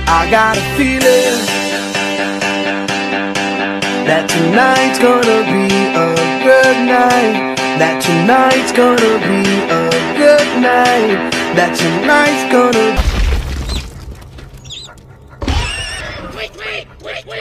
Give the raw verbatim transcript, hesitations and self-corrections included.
I got a feeling that tonight's gonna be a good night. That tonight's gonna be a good night. That tonight's gonna Wait, wait, wait, wait.